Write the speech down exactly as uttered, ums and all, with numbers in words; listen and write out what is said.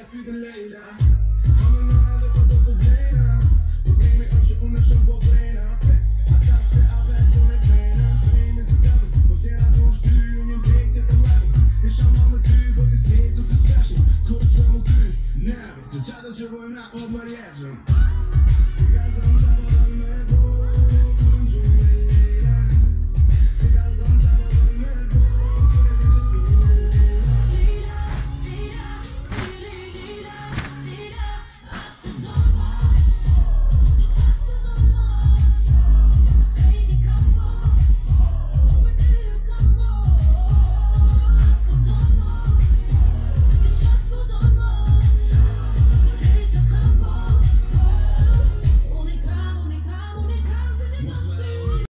Zwieten Lejla. Hammerna, det var då på vrena. Problemi oczy unoszą po vrena. A czasie, a będą nie vrena. Strejmy z gadą, bo zjadą sztyju, nie pięknie to lago. Jeszcze mamy ty, bo ty zjedą, ty strasznie. Kurczę mu ty, nawet, zaczadał cię wojna od mariażem.